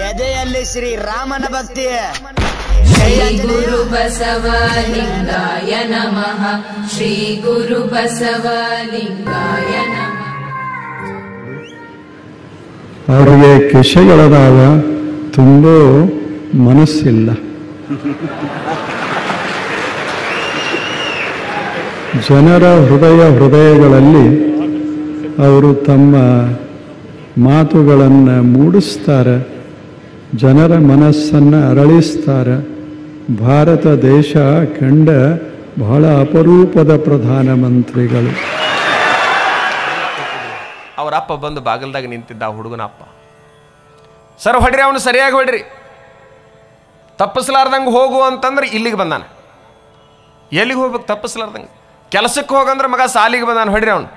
ಎದೆಯಲ್ಲಿ ಶ್ರೀ ರಾಮನ ಭಕ್ತಿ. ಶ್ರೀ ಗುರು ಬಸವಲಿಂಗಾಯ ನಮಃ. ಶ್ರೀ ಗುರು ಬಸವಲಿಂಗಾಯ ನಮಃ. ಅವರಿಗೆ ಕಿಸೆಗಳದಾವ, ತುಂಬೋ ಮನಸ್ಸಿಲ್ಲ. ಜನರ ಹೃದಯಗಳಲ್ಲಿ ಅವರು ತಮ್ಮ ಮಾತುಗಳನ್ನು ಮೂಡಿಸ್ತಾರೆ, ಜನರ ಮನಸ್ಸನ್ನು ಅರಳಿಸ್ತಾರೆ. ಭಾರತ ದೇಶ ಕಂಡ ಬಹಳ ಅಪರೂಪದ ಪ್ರಧಾನಮಂತ್ರಿಗಳು. ಅವರ ಅಪ್ಪ ಬಂದು ಬಾಗಿಲ್ದಾಗ ನಿಂತಿದ್ದ, ಆ ಹುಡುಗನ ಅಪ್ಪ. ಸರ್ ಹೊಡ್ರಿ, ಅವನು ಸರಿಯಾಗಿ ಹೊಡ್ರಿ, ತಪ್ಪಿಸ್ಲಾರ್ದಂಗೆ ಹೋಗು ಅಂತಂದ್ರೆ ಇಲ್ಲಿಗೆ ಬಂದಾನ. ಎಲ್ಲಿಗೆ ಹೋಗ್ಬೇಕು ತಪ್ಪಿಸ್ಲಾರ್ದಂಗೆ? ಕೆಲಸಕ್ಕೆ ಹೋಗಂದ್ರೆ ಮಗ ಸಾಲಿಗೆ ಬಂದಾನ, ಹೊಡ್ರಿ ಅವನು.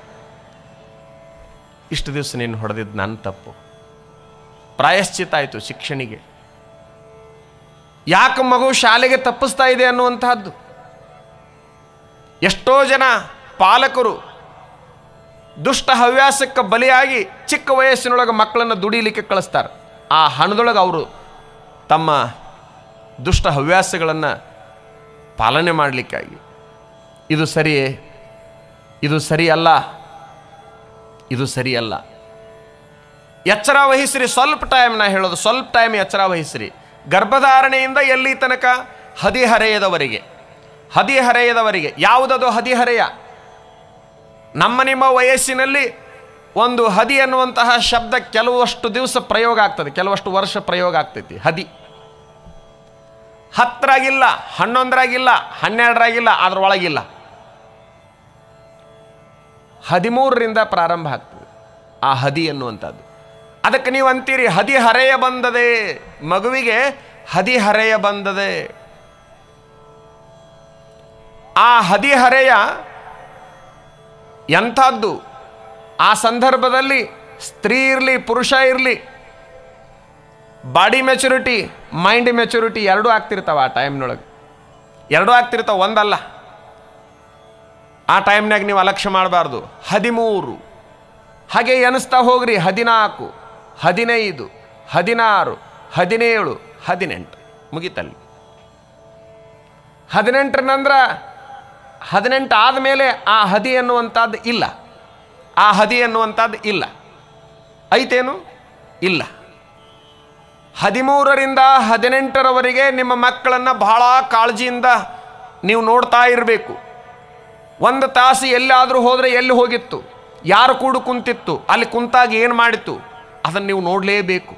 ಇಷ್ಟು ದಿವಸ ನೀನು ಹೊಡೆದಿದ್ದು ನನ್ನ ತಪ್ಪು, ಪ್ರಾಯಶ್ಚಿತ್ತ ಆಯಿತು ಶಿಕ್ಷಣಿಗೆ. ಯಾಕೆ ಮಗು ಶಾಲೆಗೆ ತಪ್ಪಿಸ್ತಾ ಇದೆ ಅನ್ನುವಂತಹದ್ದು. ಎಷ್ಟೋ ಜನ ಪಾಲಕರು ದುಷ್ಟ ಹವ್ಯಾಸಕ್ಕೆ ಬಲಿಯಾಗಿ ಚಿಕ್ಕ ವಯಸ್ಸಿನೊಳಗೆ ಮಕ್ಕಳನ್ನು ದುಡಿಲಿಕ್ಕೆ ಕಳಿಸ್ತಾರೆ. ಆ ಹಣದೊಳಗೆ ಅವರು ತಮ್ಮ ದುಷ್ಟ ಹವ್ಯಾಸಗಳನ್ನು ಪಾಲನೆ ಮಾಡಲಿಕ್ಕಾಗಿ. ಇದು ಸರಿಯೇ? ಇದು ಸರಿಯಲ್ಲ, ಇದು ಸರಿಯಲ್ಲ. ಎಚ್ಚರ ವಹಿಸ್ರಿ, ಸ್ವಲ್ಪ ಟೈಮ್. ನಾ ಹೇಳೋದು ಸ್ವಲ್ಪ ಟೈಮ್ ಎಚ್ಚರ ವಹಿಸ್ರಿ. ಗರ್ಭಧಾರಣೆಯಿಂದ ಎಲ್ಲಿ ತನಕ? ಹದಿಹರೆಯದವರೆಗೆ. ಹದಿಹರೆಯದವರೆಗೆ. ಯಾವುದದು ಹದಿಹರೆಯ? ನಮ್ಮ ನಿಮ್ಮ ವಯಸ್ಸಿನಲ್ಲಿ ಒಂದು ಹದಿ ಅನ್ನುವಂತಹ ಶಬ್ದ ಕೆಲವಷ್ಟು ದಿವಸ ಪ್ರಯೋಗ ಆಗ್ತದೆ, ಕೆಲವಷ್ಟು ವರ್ಷ ಪ್ರಯೋಗ ಆಗ್ತೈತಿ. ಹದಿ 10ರಾಗಿಲ್ಲ, 11ರಾಗಿಲ್ಲ, 12ರಾಗಿಲ್ಲ, ಅದರೊಳಗಿಲ್ಲ. 13ರಿಂದ ಪ್ರಾರಂಭ ಆಗ್ತದೆ ಆ ಹದಿ ಅನ್ನುವಂಥದ್ದು. ಅದಕ್ಕೆ ನೀವು ಅಂತೀರಿ ಹದಿಹರೆಯ ಬಂದದೆ, ಮಗುವಿಗೆ ಹದಿಹರೆಯ ಬಂದದೆ. ಆ ಹದಿಹರೆಯ ಎಂಥದ್ದು? ಆ ಸಂದರ್ಭದಲ್ಲಿ ಸ್ತ್ರೀ ಇರಲಿ ಪುರುಷ ಇರಲಿ, ಬಾಡಿ ಮೆಚುರಿಟಿ, ಮೈಂಡ್ ಮೆಚುರಿಟಿ ಎರಡೂ ಆಗ್ತಿರ್ತಾವೆ. ಆ ಟೈಮ್ನೊಳಗೆ ಎರಡೂ ಆಗ್ತಿರ್ತಾವೆ, ಒಂದಲ್ಲ. ಆ ಟೈಮ್ನಾಗ ನೀವು ಅಲಕ್ಷ್ಯ ಮಾಡಬಾರ್ದು. 13 ಹಾಗೆ ಎನಿಸ್ತಾ ಹೋಗ್ರಿ. 14, 15, 16, 17, 18 ಮುಗಿತಲ್ಲಿ. 18 18 ಆದಮೇಲೆ ಆ ಹದಿ ಅನ್ನುವಂಥದ್ದು ಇಲ್ಲ. ಆ ಹದಿ ಅನ್ನುವಂಥದ್ದು ಇಲ್ಲ. ಐತೇನು? ಇಲ್ಲ. 13ರಿಂದ 18ರವರೆಗೆ ನಿಮ್ಮ ಮಕ್ಕಳನ್ನು ಬಹಳ ಕಾಳಜಿಯಿಂದ ನೀವು ನೋಡ್ತಾ ಇರಬೇಕು. 1 ತಾಸು ಎಲ್ಲಾದರೂ ಹೋದರೆ ಎಲ್ಲಿ ಹೋಗಿತ್ತು, ಯಾರು ಕೂಡ ಕುಂತಿತ್ತು, ಅಲ್ಲಿ ಕುಂತಾಗ ಏನು ಮಾಡಿತ್ತು, ಅದನ್ನು ನೀವು ನೋಡಲೇಬೇಕು.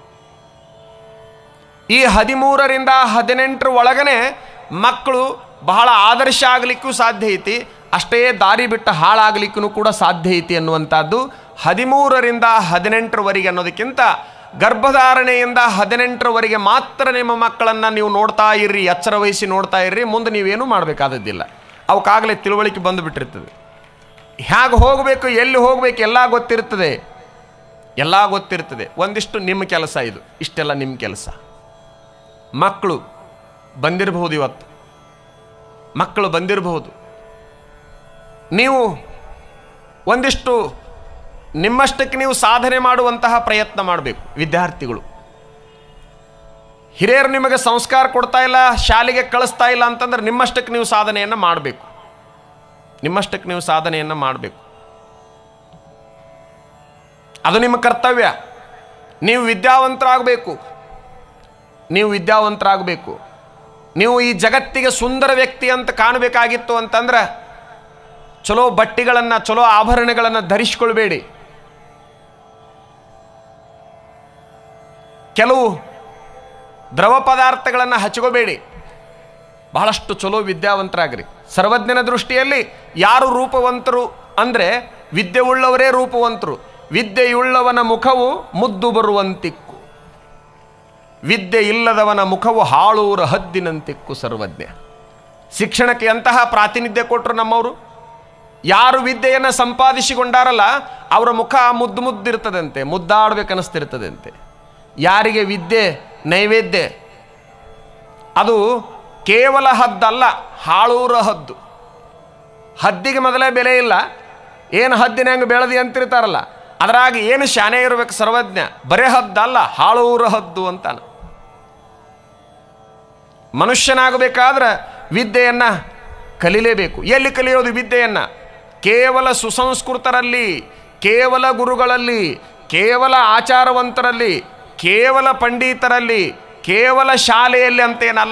ಈ 13ರಿಂದ 18 ಒಳಗನೆ ಮಕ್ಕಳು ಬಹಳ ಆದರ್ಶ ಆಗಲಿಕ್ಕೂ ಸಾಧ್ಯ ಐತಿ, ಅಷ್ಟೇ ದಾರಿ ಬಿಟ್ಟು ಹಾಳಾಗಲಿಕ್ಕೂ ಕೂಡ ಸಾಧ್ಯ ಐತಿ ಅನ್ನುವಂಥದ್ದು 13ರಿಂದ 18ರವರೆಗೆ ಅನ್ನೋದಕ್ಕಿಂತ ಗರ್ಭಧಾರಣೆಯಿಂದ 18ರವರೆಗೆ ಮಾತ್ರ ನಿಮ್ಮ ಮಕ್ಕಳನ್ನು ನೀವು ನೋಡ್ತಾ ಇರ್ರಿ, ಎಚ್ಚರ ವಹಿಸಿ ನೋಡ್ತಾ ಇರ್ರಿ. ಮುಂದೆ ನೀವೇನು ಮಾಡಬೇಕಾದದ್ದಿಲ್ಲ. ಅವಕ್ಕಾಗಲೇ ತಿಳುವಳಿಕೆ ಬಂದು ಬಿಟ್ಟಿರ್ತದೆ. ಹೇಗೆ ಹೋಗಬೇಕು, ಎಲ್ಲಿ ಹೋಗಬೇಕು ಎಲ್ಲ ಗೊತ್ತಿರ್ತದೆ, ಎಲ್ಲ ಗೊತ್ತಿರ್ತದೆ. ಒಂದಿಷ್ಟು ನಿಮ್ಮ ಕೆಲಸ, ಇದು ಇಷ್ಟೆಲ್ಲ ನಿಮ್ಮ ಕೆಲಸ. ಮಕ್ಕಳು ಬಂದಿರಬಹುದು, ಇವತ್ತು ಮಕ್ಕಳು ಬಂದಿರಬಹುದು. ನೀವು ಒಂದಿಷ್ಟು ನಿಮ್ಮಷ್ಟಕ್ಕೆ ನೀವು ಸಾಧನೆ ಮಾಡುವಂತಹ ಪ್ರಯತ್ನ ಮಾಡಬೇಕು. ವಿದ್ಯಾರ್ಥಿಗಳು, ಹಿರಿಯರು ನಿಮಗೆ ಸಂಸ್ಕಾರ ಕೊಡ್ತಾ ಇಲ್ಲ, ಶಾಲೆಗೆ ಕಳಿಸ್ತಾ ಇಲ್ಲ ಅಂತಂದ್ರೆ ನಿಮ್ಮಷ್ಟಕ್ಕೆ ನೀವು ಸಾಧನೆಯನ್ನು ಮಾಡಬೇಕು. ನಿಮ್ಮಷ್ಟಕ್ಕೆ ನೀವು ಸಾಧನೆಯನ್ನು ಮಾಡಬೇಕು. ಅದು ನಿಮ್ಮ ಕರ್ತವ್ಯ. ನೀವು ವಿದ್ಯಾವಂತರಾಗಬೇಕು. ನೀವು ವಿದ್ಯಾವಂತರಾಗಬೇಕು. ನೀವು ಈ ಜಗತ್ತಿಗೆ ಸುಂದರ ವ್ಯಕ್ತಿ ಅಂತ ಕಾಣಬೇಕಾಗಿತ್ತು ಅಂತಂದ್ರೆ ಚಲೋ ಬಟ್ಟೆಗಳನ್ನು, ಚಲೋ ಆಭರಣಗಳನ್ನು ಧರಿಸಿಕೊಳ್ಬೇಡಿ. ಕೆಲವು ದ್ರವ ಪದಾರ್ಥಗಳನ್ನು ಹಚ್ಕೋಬೇಡಿ. ಬಹಳಷ್ಟು ಚಲೋ ವಿದ್ಯಾವಂತರಾಗ್ರಿ. ಸರ್ವಜ್ಞನ ದೃಷ್ಟಿಯಲ್ಲಿ ಯಾರು ರೂಪವಂತರು ಅಂದರೆ ವಿದ್ಯೆ ಉಳ್ಳವರೇ ರೂಪವಂತರು. ವಿದ್ಯೆಯುಳ್ಳವನ ಮುಖವು ಮುದ್ದು ಬರುವಂತಿಕ್ಕು, ವಿದ್ಯೆ ಇಲ್ಲದವನ ಮುಖವು ಹಾಳೂರ ಹದ್ದಿನಂತಿಕ್ಕು. ಸರ್ವಜ್ಞ ಶಿಕ್ಷಣಕ್ಕೆ ಎಂತಹ ಪ್ರಾತಿನಿಧ್ಯ ಕೊಟ್ಟರು ನಮ್ಮವರು. ಯಾರು ವಿದ್ಯೆಯನ್ನು ಸಂಪಾದಿಸಿಕೊಂಡಾರಲ್ಲ ಅವರ ಮುಖ ಮುದ್ದು ಮುದ್ದಿರ್ತದಂತೆ, ಮುದ್ದಾಡಬೇಕನ್ನಿಸ್ತಿರ್ತದಂತೆ. ಯಾರಿಗೆ ವಿದ್ಯೆ ನೈವೇದ್ಯ, ಅದು ಕೇವಲ ಹದ್ದಲ್ಲ, ಹಾಳೂರ ಹದ್ದು. ಹದ್ದಿಗೆ ಮೊದಲೇ ಬೆಲೆ ಇಲ್ಲ. ಏನು ಹದ್ದಿನ ಹೆಂಗೆ ಬೆಳೆದಿ ಅಂತಿರ್ತಾರಲ್ಲ, ಅದರಾಗ ಏನು ಶಾನೆ ಇರಬೇಕು ಸರ್ವಜ್ಞ, ಬರೇ ಹದ್ದಲ್ಲ ಹಾಳೂರ ಹದ್ದು ಅಂತಾನೆ. ಮನುಷ್ಯನಾಗಬೇಕಾದ್ರೆ ವಿದ್ಯೆಯನ್ನು ಕಲೀಲೇಬೇಕು. ಎಲ್ಲಿ ಕಲಿಯೋದು ವಿದ್ಯೆಯನ್ನು? ಕೇವಲ ಸುಸಂಸ್ಕೃತರಲ್ಲಿ, ಕೇವಲ ಗುರುಗಳಲ್ಲಿ, ಕೇವಲ ಆಚಾರವಂತರಲ್ಲಿ, ಕೇವಲ ಪಂಡಿತರಲ್ಲಿ, ಕೇವಲ ಶಾಲೆಯಲ್ಲಿ ಅಂತೇನಲ್ಲ.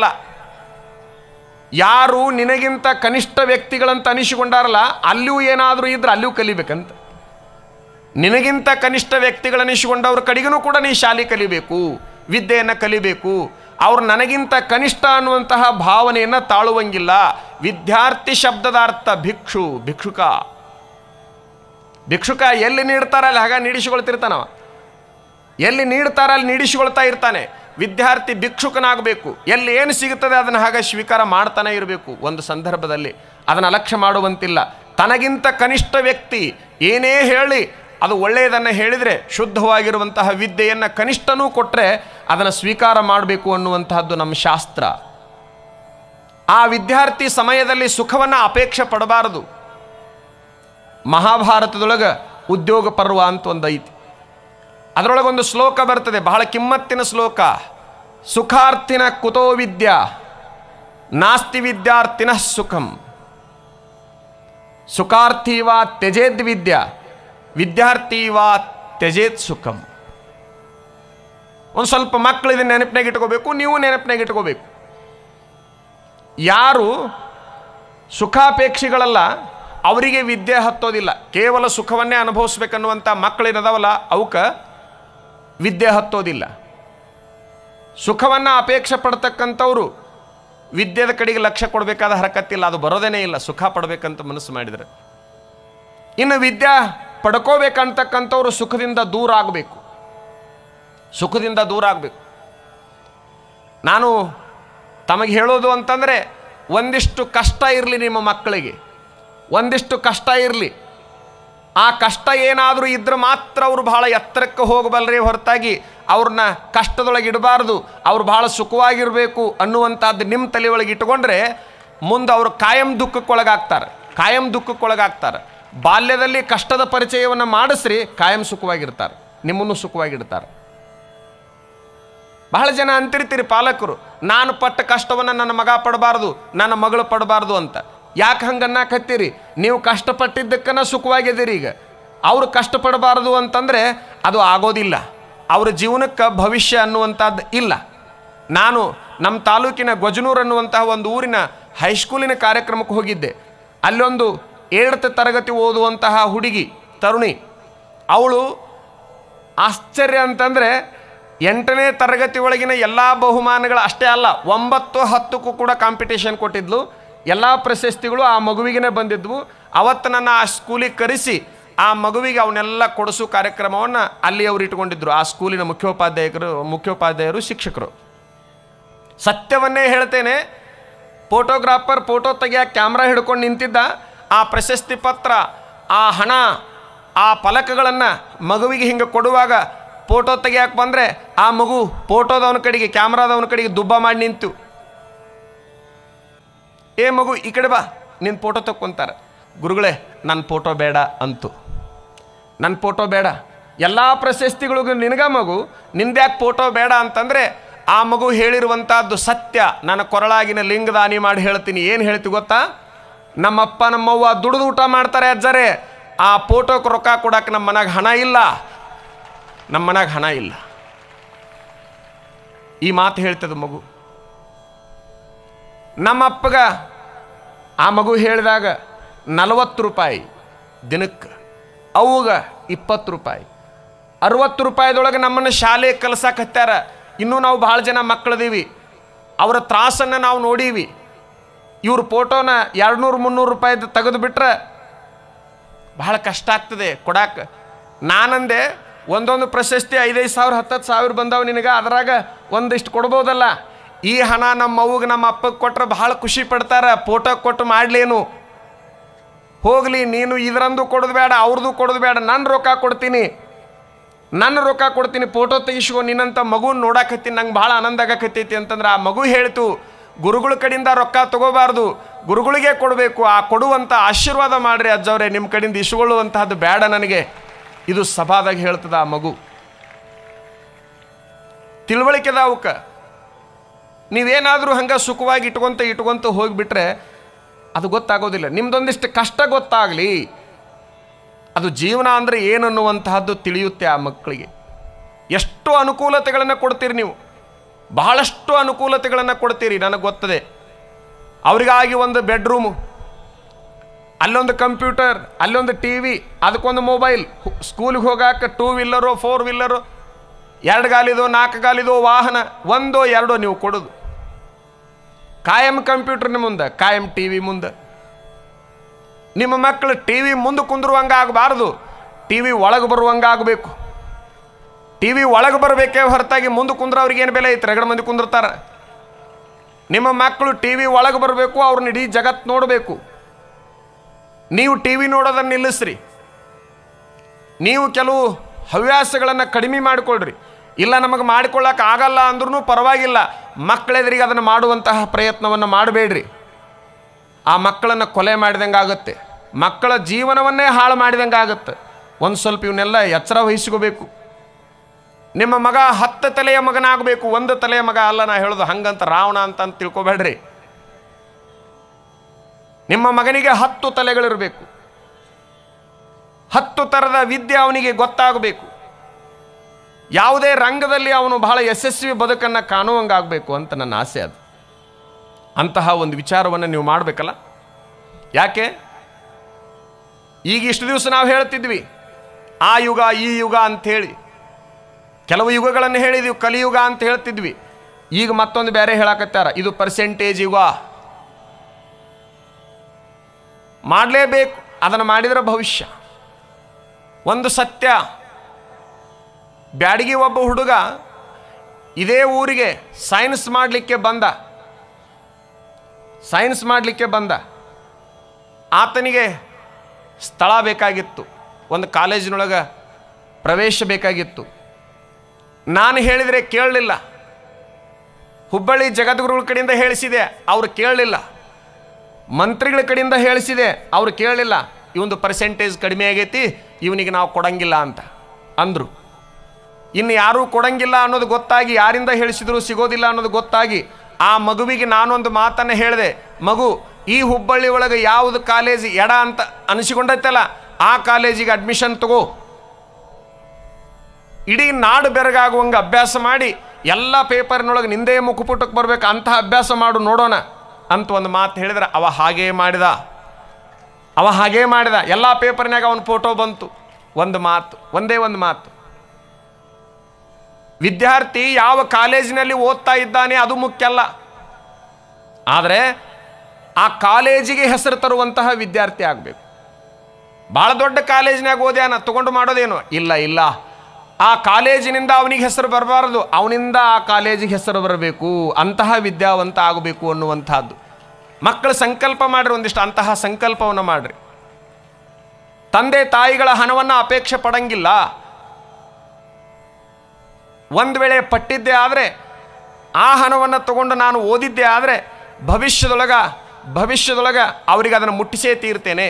ಯಾರು ನಿನಗಿಂತ ಕನಿಷ್ಠ ವ್ಯಕ್ತಿಗಳಂತ ಅನಿಸಿಕೊಂಡಾರಲ್ಲ, ಅಲ್ಲಿಯೂ ಏನಾದರೂ ಇದ್ರೆ ಅಲ್ಲಿಯೂ ಕಲಿಬೇಕಂತ. ನಿನಗಿಂತ ಕನಿಷ್ಠ ವ್ಯಕ್ತಿಗಳನ್ನಿಸಿಕೊಂಡವ್ರ ಕಡೆಗೂ ಕೂಡ ನೀ ಶಾಲೆ ಕಲಿಬೇಕು, ವಿದ್ಯೆಯನ್ನು ಕಲಿಬೇಕು. ಅವ್ರು ನನಗಿಂತ ಕನಿಷ್ಠ ಅನ್ನುವಂತಹ ಭಾವನೆಯನ್ನು ತಾಳುವಂಗಿಲ್ಲ. ವಿದ್ಯಾರ್ಥಿ ಶಬ್ದದ ಅರ್ಥ ಭಿಕ್ಷು, ಭಿಕ್ಷುಕ. ಭಿಕ್ಷುಕ ಎಲ್ಲಿ ನೀಡ್ತಾರಲ್ಲಿ ಹಾಗ ನೀಡಿಸಿಕೊಳ್ತಿರ್ತಾನವ, ಎಲ್ಲಿ ನೀಡ್ತಾರ ಅಲ್ಲಿ ನೀಡಿಸಿಕೊಳ್ತಾ ಇರ್ತಾನೆ. ವಿದ್ಯಾರ್ಥಿ ಭಿಕ್ಷುಕನಾಗಬೇಕು. ಎಲ್ಲಿ ಏನು ಸಿಗುತ್ತದೆ ಅದನ್ನು ಹಾಗೆ ಸ್ವೀಕಾರ ಮಾಡ್ತಾನೆ ಇರಬೇಕು. ಒಂದು ಸಂದರ್ಭದಲ್ಲಿ ಅದನ್ನು ಅಲಕ್ಷ್ಯ ಮಾಡುವಂತಿಲ್ಲ. ತನಗಿಂತ ಕನಿಷ್ಠ ವ್ಯಕ್ತಿ ಏನೇ ಹೇಳಿ ಅದು ಒಳ್ಳೆಯದನ್ನು ಹೇಳಿದರೆ, ಶುದ್ಧವಾಗಿರುವಂತಹ ವಿದ್ಯೆಯನ್ನು ಕನಿಷ್ಠನೂ ಕೊಟ್ಟರೆ ಅದನ್ನು ಸ್ವೀಕಾರ ಮಾಡಬೇಕು ಅನ್ನುವಂತಹದ್ದು ನಮ್ಮ ಶಾಸ್ತ್ರ. ಆ ವಿದ್ಯಾರ್ಥಿ ಸಮಯದಲ್ಲಿ ಸುಖವನ್ನು ಅಪೇಕ್ಷೆ ಪಡಬಾರದು. ಮಹಾಭಾರತದೊಳಗೆ ಉದ್ಯೋಗ ಪರ್ವ ಅಂತ ಒಂದು ಐತಿ. ಅದರೊಳಗೊಂದು ಶ್ಲೋಕ ಬರ್ತದೆ, ಬಹಳ ಕಿಮ್ಮತ್ತಿನ ಶ್ಲೋಕ. ಸುಖಾರ್ಥಿನ ಕುತೋ ವಿದ್ಯಾ ನಾಸ್ತಿ ವಿದ್ಯಾರ್ಥಿನ ಸುಖಂ, ಸುಖಾರ್ಥೀವಾ ತ್ಯಜೇದ್ ವಿದ್ಯಾ ವಿದ್ಯಾರ್ಥೀವಾ ತ್ಯಜೇತ್ ಸುಖಂ. ಒಂದು ಸ್ವಲ್ಪ ಮಕ್ಕಳು ಇದನ್ನು ನೆನಪಿನಾಗ ಇಟ್ಕೋಬೇಕು, ನೀವು ನೆನಪಿನಾಗ ಇಟ್ಕೋಬೇಕು. ಯಾರು ಸುಖಾಪೇಕ್ಷಿಗಳಲ್ಲ ಅವರಿಗೆ ವಿದ್ಯೆ ಹತ್ತೋದಿಲ್ಲ. ಕೇವಲ ಸುಖವನ್ನೇ ಅನುಭವಿಸ್ಬೇಕನ್ನುವಂಥ ಮಕ್ಕಳೇನದಾವಲ್ಲ ಅವಕ್ಕೆ ವಿದ್ಯೆ ಹತ್ತೋದಿಲ್ಲ. ಸುಖವನ್ನು ಅಪೇಕ್ಷೆ ಪಡ್ತಕ್ಕಂಥವ್ರು ವಿದ್ಯೆದ ಕಡೆಗೆ ಲಕ್ಷ್ಯ ಕೊಡಬೇಕಾದ ಹರಕತ್ತಿಲ್ಲ, ಅದು ಬರೋದೇನೇ ಇಲ್ಲ ಸುಖ ಪಡಬೇಕಂತ ಮನಸ್ಸು ಮಾಡಿದರೆ. ಇನ್ನು ವಿದ್ಯಾ ಪಡ್ಕೋಬೇಕಂತಕ್ಕಂಥವ್ರು ಸುಖದಿಂದ ದೂರ ಆಗಬೇಕು, ಸುಖದಿಂದ ದೂರ ಆಗಬೇಕು. ನಾನು ತಮಗೆ ಹೇಳೋದು ಅಂತಂದರೆ, ಒಂದಿಷ್ಟು ಕಷ್ಟ ಇರಲಿ ನಿಮ್ಮ ಮಕ್ಕಳಿಗೆ, ಒಂದಿಷ್ಟು ಕಷ್ಟ ಇರಲಿ. ಆ ಕಷ್ಟ ಏನಾದರೂ ಇದ್ರೆ ಮಾತ್ರ ಅವರು ಭಾಳ ಎತ್ತರಕ್ಕೆ ಹೋಗಬಲ್ಲರೇ ಹೊರತಾಗಿ ಅವ್ರನ್ನ ಕಷ್ಟದೊಳಗೆ ಇಡಬಾರ್ದು. ಅವ್ರು ಭಾಳ ಸುಖವಾಗಿರಬೇಕು ಅನ್ನುವಂಥದ್ದು ನಿಮ್ಮ ತಲೆ ಒಳಗೆ ಇಟ್ಕೊಂಡ್ರೆ ಮುಂದೆ ಅವರು ಕಾಯಂ ದುಃಖಕ್ಕೊಳಗಾಗ್ತಾರೆ, ಕಾಯಂ ದುಃಖಕ್ಕೊಳಗಾಗ್ತಾರೆ. ಬಾಲ್ಯದಲ್ಲಿ ಕಷ್ಟದ ಪರಿಚಯವನ್ನು ಮಾಡಿಸ್ರಿ, ಕಾಯಂ ಸುಖವಾಗಿರ್ತಾರೆ, ನಿಮ್ಮನ್ನು ಸುಖವಾಗಿಡ್ತಾರೆ. ಬಹಳ ಜನ ಅಂತಿರ್ತೀರಿ ಪಾಲಕರು, ನಾನು ಪಟ್ಟ ಕಷ್ಟವನ್ನು ನನ್ನ ಮಗ ಪಡಬಾರ್ದು, ನನ್ನ ಮಗಳು ಪಡಬಾರ್ದು ಅಂತ. ಯಾಕೆ ಹಂಗನ್ನಾಕತ್ತೀರಿ? ನೀವು ಕಷ್ಟಪಟ್ಟಿದ್ದಕ್ಕನ ಸುಖವಾಗಿದ್ದೀರಿ. ಈಗ ಅವರು ಕಷ್ಟಪಡಬಾರ್ದು ಅಂತಂದರೆ ಅದು ಆಗೋದಿಲ್ಲ. ಅವ್ರ ಜೀವನಕ್ಕೆ ಭವಿಷ್ಯ ಅನ್ನುವಂಥದ್ದು ಇಲ್ಲ. ನಾನು ನಮ್ಮ ತಾಲೂಕಿನ ಗೊಜನೂರು ಅನ್ನುವಂತಹ ಒಂದು ಊರಿನ ಹೈಸ್ಕೂಲಿನ ಕಾರ್ಯಕ್ರಮಕ್ಕೆ ಹೋಗಿದ್ದೆ. ಅಲ್ಲೊಂದು 7ನೇ ತರಗತಿ ಓದುವಂತಹ ಹುಡುಗಿ, ತರುಣಿ. ಅವಳು ಆಶ್ಚರ್ಯ ಅಂತಂದರೆ 8ನೇ ತರಗತಿ ಒಳಗಿನ ಎಲ್ಲ ಬಹುಮಾನಗಳು ಅಷ್ಟೇ ಅಲ್ಲ, 9, 10ಕ್ಕೂ ಕೂಡ ಕಾಂಪಿಟೇಷನ್ ಕೊಟ್ಟಿದ್ಲು. ಎಲ್ಲ ಪ್ರಶಸ್ತಿಗಳು ಆ ಮಗುವಿಗೆ ಬಂದಿದ್ವು. ಅವತ್ತು ನನ್ನ ಆ ಸ್ಕೂಲಿಗೆ ಕರೆಸಿ ಆ ಮಗುವಿಗೆ ಅವನ್ನೆಲ್ಲ ಕೊಡಿಸೋ ಕಾರ್ಯಕ್ರಮವನ್ನು ಅಲ್ಲಿ ಅವರು ಇಟ್ಕೊಂಡಿದ್ರು, ಆ ಸ್ಕೂಲಿನ ಮುಖ್ಯೋಪಾಧ್ಯಾಯರು ಶಿಕ್ಷಕರು. ಸತ್ಯವನ್ನೇ ಹೇಳ್ತೇನೆ, ಫೋಟೋಗ್ರಾಫರ್ ಫೋಟೋ ತೆಗಿಯೋಕೆ ಕ್ಯಾಮ್ರಾ ಹಿಡ್ಕೊಂಡು ನಿಂತಿದ್ದ. ಆ ಪ್ರಶಸ್ತಿ ಪತ್ರ, ಆ ಹಣ, ಆ ಫಲಕಗಳನ್ನು ಮಗುವಿಗೆ ಹಿಂಗೆ ಕೊಡುವಾಗ ಫೋಟೋ ತೆಗಿಯೋಕೆ ಬಂದರೆ ಆ ಮಗು ಫೋಟೋದವನ ಕಡೆಗೆ, ಕ್ಯಾಮ್ರಾದವನ ಕಡೆಗೆ ದುಬ್ಬ ಮಾಡಿ ನಿಂತು, ಏ ಮಗು ಈ ಕಡೆ ಬಾ, ನಿನ್ನ ಫೋಟೋ ತಕ್ಕೊಂತಾರೆ. ಗುರುಗಳೇ ನನ್ನ ಫೋಟೋ ಬೇಡ ಅಂತು, ನನ್ನ ಫೋಟೋ ಬೇಡ. ಎಲ್ಲ ಪ್ರಶಸ್ತಿಗಳಿಗೂ ನಿನಗ ಮಗು, ನಿಂದ್ಯಾಕೆ ಫೋಟೋ ಬೇಡ ಅಂತಂದರೆ ಆ ಮಗು ಹೇಳಿರುವಂಥದ್ದು ಸತ್ಯ. ನನ್ನ ಕೊರಳಾಗಿನ ಲಿಂಗದಾನಿ ಮಾಡಿ ಹೇಳ್ತೀನಿ. ಏನು ಹೇಳ್ತಿ ಗೊತ್ತಾ? ನಮ್ಮಪ್ಪ ನಮ್ಮವ್ವ ದುಡಿದು ಊಟ ಮಾಡ್ತಾರೆ ಅಜ್ಜರೇ, ಆ ಫೋಟೋಕ್ಕೆ ರೊಕ್ಕ ಕೊಡೋಕೆ ನಮ್ಮ ಮನೆಗೆ ಹಣ ಇಲ್ಲ, ನಮ್ಮ ಮನೆಗೆ ಹಣ ಇಲ್ಲ. ಈ ಮಾತು ಹೇಳ್ತದ ಮಗು. ನಮ್ಮಪ್ಪಗ ಆ ಮಗು ಹೇಳಿದಾಗ 40 ರೂಪಾಯಿ ದಿನಕ್ಕೆ, ಅವಾಗ 20 ರೂಪಾಯಿ, 60 ರೂಪಾಯಿದೊಳಗೆ ನಮ್ಮನ್ನು ಶಾಲೆ ಕಲ್ಸಕ್ಕೆ ಹತ್ಯಾರ. ಇನ್ನೂ ನಾವು ಭಾಳ ಜನ ಮಕ್ಕಳದೀವಿ, ಅವರ ತ್ರಾಸನ್ನು ನಾವು ನೋಡೀವಿ. ಇವ್ರ ಫೋಟೋನ 200-300 ರೂಪಾಯಿದು ತೆಗೆದು ಬಿಟ್ರೆ ಭಾಳ ಕಷ್ಟ ಆಗ್ತದೆ ಕೊಡಾಕ. ನಾನಂದೆ ಒಂದೊಂದು ಪ್ರಶಸ್ತಿ 5,000 10,000 ಬಂದಾವ ನಿನಗೆ, ಅದರಾಗ ಒಂದಿಷ್ಟು ಕೊಡ್ಬೋದಲ್ಲ. ಈ ಹಣ ನಮ್ಮ ಅವ್ಗೆ ನಮ್ಮ ಅಪ್ಪಗೆ ಕೊಟ್ಟರೆ ಭಾಳ ಖುಷಿ ಪಡ್ತಾರೆ, ಫೋಟೋ ಕೊಟ್ಟು ಮಾಡಲೇನು, ಹೋಗಲಿ ನೀನು ಇದರಂದು ಕೊಡೋದು ಬೇಡ, ಅವ್ರದ್ದು ಕೊಡೋದು ಬೇಡ, ನನ್ನ ರೊಕ್ಕ ಕೊಡ್ತೀನಿ, ನನ್ನ ರೊಕ್ಕ ಕೊಡ್ತೀನಿ, ಫೋಟೋ ತೆಗಿಸ್ಕೊ, ನಿನ್ನಂಥ ಮಗುನ ನೋಡಾಕತ್ತೀನಿ, ನಂಗೆ ಭಾಳ ಆನಂದ ಆಗಕತ್ತೈತಿ ಅಂತಂದ್ರೆ ಆ ಮಗು ಹೇಳ್ತು, ಗುರುಗಳ ಕಡೆಯಿಂದ ರೊಕ್ಕ ತಗೋಬಾರ್ದು, ಗುರುಗಳಿಗೆ ಕೊಡಬೇಕು, ಆ ಕೊಡುವಂಥ ಆಶೀರ್ವಾದ ಮಾಡಿರಿ ಅಜ್ಜವ್ರೆ, ನಿಮ್ಮ ಕಡೆಯಿಂದ ಇಸ್ಕೊಳ್ಳುವಂತಹದ್ದು ಬೇಡ ನನಗೆ. ಇದು ಸಭಾದಾಗ ಹೇಳ್ತದ ಆ ಮಗು. ತಿಳುವಳಿಕೆದ ಅವಕ್ಕೆ ನೀವೇನಾದರೂ ಹಂಗೆ ಸುಖವಾಗಿ ಇಟ್ಕೊಂತ ಹೋಗಿಬಿಟ್ರೆ ಅದು ಗೊತ್ತಾಗೋದಿಲ್ಲ. ನಿಮ್ದೊಂದಿಷ್ಟು ಕಷ್ಟ ಗೊತ್ತಾಗಲಿ, ಅದು ಜೀವನ ಅಂದರೆ ಏನನ್ನುವಂತಹದ್ದು ತಿಳಿಯುತ್ತೆ ಆ ಮಕ್ಕಳಿಗೆ. ಎಷ್ಟು ಅನುಕೂಲತೆಗಳನ್ನು ಕೊಡ್ತೀರಿ ನೀವು, ಬಹಳಷ್ಟು ಅನುಕೂಲತೆಗಳನ್ನು ಕೊಡ್ತೀರಿ, ನನಗೆ ಗೊತ್ತದೆ. ಅವರಿಗಾಗಿ ಒಂದು ಬೆಡ್ರೂಮು, ಅಲ್ಲೊಂದು ಕಂಪ್ಯೂಟರ್, ಅಲ್ಲೊಂದು ಟಿ ವಿ, ಅದಕ್ಕೊಂದು ಮೊಬೈಲ್, ಸ್ಕೂಲಿಗೆ ಹೋಗಾಕ 2 ವೀಲರು 4 ವೀಲರು, 2 ಗಾಲಿದು 4 ಗಾಲಿದು ವಾಹನ, 1 2 ನೀವು ಕೊಡೋದು. ಕಾಯಂ ಕಂಪ್ಯೂಟರ್ನ ಮುಂದೆ, ಕಾಯಂ ಟಿ ವಿ ಮುಂದೆ. ನಿಮ್ಮ ಮಕ್ಕಳು ಟಿ ವಿ ಮುಂದೆ ಕುಂದ್ರುವಂಗೆ ಆಗಬಾರ್ದು, ಟಿ ವಿ ಒಳಗೆ ಬರುವಂಗೆ ಆಗಬೇಕು. ಟಿ ವಿ ಒಳಗೆ ಬರಬೇಕೇ ಹೊರತಾಗಿ ಮುಂದೆ ಕುಂದ್ರೆ ಅವ್ರಿಗೇನು ಬೆಲೆ ಐತೆ? ರಗಡ ಮಂದಿ ಕುಂದಿರ್ತಾರೆ. ನಿಮ್ಮ ಮಕ್ಕಳು ಟಿ ವಿ ಒಳಗೆ ಬರಬೇಕು, ಅವ್ರನ್ನ ಇಡೀ ಜಗತ್ತು ನೋಡಬೇಕು. ನೀವು ಟಿ ವಿ ನೋಡೋದನ್ನು ನಿಲ್ಲಿಸ್ರಿ. ನೀವು ಕೆಲವು ಹವ್ಯಾಸಗಳನ್ನು ಕಡಿಮೆ ಮಾಡಿಕೊಳ್ಳ್ರಿ. ಇಲ್ಲ ನಮಗೆ ಮಾಡಿಕೊಳ್ಳೋಕೆ ಆಗಲ್ಲ ಅಂದ್ರೂ ಪರವಾಗಿಲ್ಲ, ಮಕ್ಕಳೆದುರಿಗೆ ಅದನ್ನು ಮಾಡುವಂತಹ ಪ್ರಯತ್ನವನ್ನು ಮಾಡಬೇಡ್ರಿ. ಆ ಮಕ್ಕಳನ್ನು ಕೊಲೆ ಮಾಡಿದಂಗೆ ಆಗುತ್ತೆ, ಮಕ್ಕಳ ಜೀವನವನ್ನೇ ಹಾಳು ಮಾಡಿದಂಗೆ ಆಗುತ್ತೆ. ಒಂದು ಸ್ವಲ್ಪ ಇವನ್ನೆಲ್ಲ ಎಚ್ಚರ ವಹಿಸ್ಕೋಬೇಕು. ನಿಮ್ಮ ಮಗ 10 ತಲೆಯ ಮಗನಾಗಬೇಕು, 1 ತಲೆಯ ಮಗ ಅಲ್ಲ. ನಾ ಹೇಳೋದು ಹಂಗಂತ ರಾವಣ ಅಂತ ತಿಳ್ಕೊಬೇಡ್ರಿ. ನಿಮ್ಮ ಮಗನಿಗೆ 10 ತಲೆಗಳಿರಬೇಕು, 10 ಥರದ ವಿದ್ಯೆ ಅವನಿಗೆ ಗೊತ್ತಾಗಬೇಕು. ಯಾವುದೇ ರಂಗದಲ್ಲಿ ಅವನು ಬಹಳ ಯಶಸ್ವಿ ಬದುಕನ್ನು ಕಾಣುವಂಗಾಗಬೇಕು ಅಂತ ನನ್ನ ಆಸೆ. ಅದು ಅಂತಹ ಒಂದು ವಿಚಾರವನ್ನು ನೀವು ಮಾಡಬೇಕಲ್ಲ. ಯಾಕೆ ಈಗ ಇಷ್ಟು ದಿವಸ ನಾವು ಹೇಳ್ತಿದ್ವಿ ಆ ಯುಗ ಈ ಯುಗ ಅಂಥೇಳಿ, ಕೆಲವು ಯುಗಗಳನ್ನು ಹೇಳಿದ್ವಿ, ಕಲಿಯುಗ ಅಂತ ಹೇಳ್ತಿದ್ವಿ. ಈಗ ಮತ್ತೊಂದು ಬೇರೆ ಹೇಳಕತ್ತಾರ, ಇದು ಪರ್ಸೆಂಟೇಜ್ ಯುಗ. ಮಾಡಲೇಬೇಕು, ಅದನ್ನು ಮಾಡಿದರೆ ಭವಿಷ್ಯ. ಒಂದು ಸತ್ಯ, ಬ್ಯಾಡಗಿ ಒಬ್ಬ ಹುಡುಗ ಇದೇ ಊರಿಗೆ ಸೈನ್ಸ್ ಮಾಡಲಿಕ್ಕೆ ಬಂದ. ಆತನಿಗೆ ಸ್ಥಳ ಬೇಕಾಗಿತ್ತು, ಒಂದು ಕಾಲೇಜಿನೊಳಗೆ ಪ್ರವೇಶ ಬೇಕಾಗಿತ್ತು. ನಾನು ಹೇಳಿದರೆ ಕೇಳಲಿಲ್ಲ. ಹುಬ್ಬಳ್ಳಿ ಜಗದ್ಗುರುಗಳ ಕಡೆಯಿಂದ ಹೇಳಿಸಿದೆ, ಅವರು ಕೇಳಲಿಲ್ಲ. ಮಂತ್ರಿಗಳ ಕಡೆಯಿಂದ ಹೇಳಿಸಿದೆ, ಅವರು ಕೇಳಲಿಲ್ಲ. ಇವೊಂದು ಪರ್ಸೆಂಟೇಜ್ ಕಡಿಮೆ ಆಗೈತಿ, ಇವನಿಗೆ ನಾವು ಕೊಡಂಗಿಲ್ಲ ಅಂತ ಅಂದರು. ಇನ್ನು ಯಾರೂ ಕೊಡಂಗಿಲ್ಲ ಅನ್ನೋದು ಗೊತ್ತಾಗಿ, ಯಾರಿಂದ ಹೇಳಿಸಿದ್ರು ಸಿಗೋದಿಲ್ಲ ಅನ್ನೋದು ಗೊತ್ತಾಗಿ, ಆ ಮಗುವಿಗೆ ನಾನೊಂದು ಮಾತನ್ನು ಹೇಳಿದೆ, ಮಗು ಈ ಹುಬ್ಬಳ್ಳಿ ಒಳಗೆ ಯಾವುದು ಕಾಲೇಜ್ ಎಡ ಅಂತ ಅನಿಸಿಕೊಂಡೈತಲ್ಲ ಆ ಕಾಲೇಜಿಗೆ ಅಡ್ಮಿಷನ್ ತಗೋ. ಇಡೀ ನಾಡು ಬೆರಗಾಗುವಂಗೆ ಅಭ್ಯಾಸ ಮಾಡಿ ಎಲ್ಲ ಪೇಪರ್ನೊಳಗೆ ನಿಂದೇ ಮುಖಪುಟಕ್ಕೆ ಬರಬೇಕು ಅಂತಹ ಅಭ್ಯಾಸ ಮಾಡು ನೋಡೋಣ ಅಂತ ಒಂದು ಮಾತು ಹೇಳಿದ್ರೆ ಅವ ಹಾಗೇ ಮಾಡಿದ. ಎಲ್ಲ ಪೇಪರ್ನಾಗ ಅವನ ಫೋಟೋ ಬಂತು. ಒಂದೇ ಒಂದು ಮಾತು, ವಿದ್ಯಾರ್ಥಿ ಯಾವ ಕಾಲೇಜಿನಲ್ಲಿ ಓದ್ತಾ ಇದ್ದಾನೆ ಅದು ಮುಖ್ಯ ಅಲ್ಲ, ಆದರೆ ಆ ಕಾಲೇಜಿಗೆ ಹೆಸರು ತರುವಂತಹ ವಿದ್ಯಾರ್ಥಿ ಆಗಬೇಕು. ಭಾಳ ದೊಡ್ಡ ಕಾಲೇಜಿನಾಗ ಓದ್ಯಾನ ತಗೊಂಡು ಮಾಡೋದೇನು ಇಲ್ಲ, ಆ ಕಾಲೇಜಿನಿಂದ ಅವನಿಗೆ ಹೆಸರು ಬರಬಾರದು, ಅವನಿಂದ ಆ ಕಾಲೇಜಿಗೆ ಹೆಸರು ಬರಬೇಕು, ಅಂತಹ ವಿದ್ಯಾವಂತ ಆಗಬೇಕು ಅನ್ನುವಂಥದ್ದು. ಮಕ್ಕಳು ಸಂಕಲ್ಪ ಮಾಡ್ರಿ, ಒಂದಿಷ್ಟು ಅಂತಹ ಸಂಕಲ್ಪವನ್ನು ಮಾಡ್ರಿ. ತಂದೆ ತಾಯಿಗಳ ಹಣವನ್ನು ಅಪೇಕ್ಷೆ ಪಡಂಗಿಲ್ಲ. ಒಂದು ವೇಳೆ ಪಟ್ಟಿದ್ದೆ ಆದರೆ ಆ ಹಣವನ್ನು ತಗೊಂಡು ನಾನು ಓದಿದ್ದೆ ಆದರೆ ಭವಿಷ್ಯದೊಳಗೆ ಅವರಿಗೆ ಅದನ್ನು ಮುಟ್ಟಿಸೇ ತೀರ್ತೇನೆ.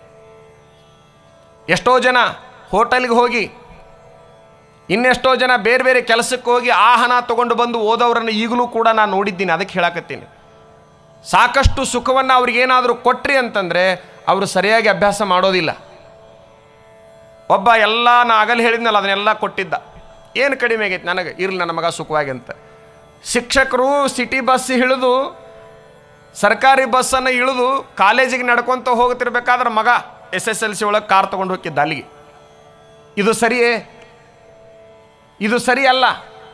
ಎಷ್ಟೋ ಜನ ಹೋಟೆಲ್ಗೆ ಹೋಗಿ, ಇನ್ನೆಷ್ಟೋ ಜನ ಬೇರೆ ಬೇರೆ ಕೆಲಸಕ್ಕೆ ಹೋಗಿ ಆ ಹಣ ತಗೊಂಡು ಬಂದು ಓದೋರನ್ನು ಈಗಲೂ ಕೂಡ ನಾನು ನೋಡಿದ್ದೀನಿ. ಅದಕ್ಕೆ ಹೇಳಕತ್ತೀನಿ, ಸಾಕಷ್ಟು ಸುಖವನ್ನು ಅವ್ರಿಗೇನಾದರೂ ಕೊಟ್ರಿ ಅಂತಂದರೆ ಅವರು ಸರಿಯಾಗಿ ಅಭ್ಯಾಸ ಮಾಡೋದಿಲ್ಲ. ಒಬ್ಬ ಎಲ್ಲ ನಾ ಆಗಲಿ ಹೇಳಿದ್ನಲ್ಲ ಅದನ್ನೆಲ್ಲ ಕೊಟ್ಟಿದ್ದ, ಏನು ಕಡಿಮೆ ಆಗೈತೆ ನನಗೆ, ಇರಲಿ ನನ್ನ ಮಗ ಸುಖವಾಗಿ ಅಂತ. ಶಿಕ್ಷಕರು ಸಿಟಿ ಬಸ್ ಇಳಿದು, ಸರ್ಕಾರಿ ಬಸ್ಸನ್ನು ಇಳಿದು ಕಾಲೇಜಿಗೆ ನಡ್ಕೊತ ಹೋಗ್ತಿರ್ಬೇಕಾದ್ರೆ ಮಗ SSLC ಒಳಗೆ ಕಾರ್ ತೊಗೊಂಡು ಹೋಗಿದ್ದ ಅಲ್ಲಿಗೆ. ಇದು ಸರಿಯೇ? ಇದು ಸರಿ ಅಲ್ಲ.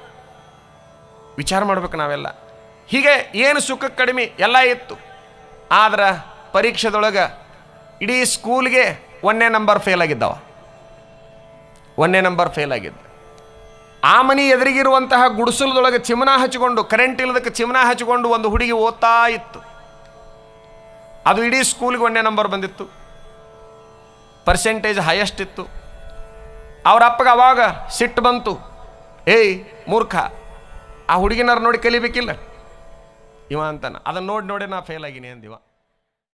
ವಿಚಾರ ಮಾಡ್ಬೇಕು ನಾವೆಲ್ಲ. ಹೀಗೆ ಏನು ಸುಖಕ್ಕೆ ಕಡಿಮೆ ಎಲ್ಲ ಇತ್ತು, ಆದ್ರೆ ಪರೀಕ್ಷೆದೊಳಗೆ ಇಡೀ ಸ್ಕೂಲ್ಗೆ 1ನೇ ನಂಬರ್ ಫೇಲ್ ಆಗಿದ್ದವ. ಆ ಮನೆ ಎದುರಿಗಿರುವಂತಹ ಗುಡಿಸಲದೊಳಗೆ ಚಿಮನ ಹಚ್ಚಿಕೊಂಡು, ಕರೆಂಟ್ ಇಲ್ಲದಕ್ಕೆ ಚಿಮನ ಹಚ್ಚಿಕೊಂಡು ಒಂದು ಹುಡುಗಿ ಓದ್ತಾ ಇತ್ತು. ಅದು ಇಡೀ ಸ್ಕೂಲ್ಗೆ 1ನೇ ನಂಬರ್ ಬಂದಿತ್ತು, ಪರ್ಸೆಂಟೇಜ್ ಹೈಯೆಸ್ಟ್ ಇತ್ತು. ಅವ್ರ ಅಪ್ಪಗೆ ಅವಾಗ ಸಿಟ್ಟು ಬಂತು, ಏಯ್ ಮೂರ್ಖ, ಆ ಹುಡುಗಿನಾರು ನೋಡಿ ಕಲಿಬೇಕಿಲ್ಲ ಇವ ಅಂತಾನ. ಅದನ್ನು ನೋಡಿ ನಾ ಫೇಲ್ ಆಗಿನಿ ಅಂದಿವ.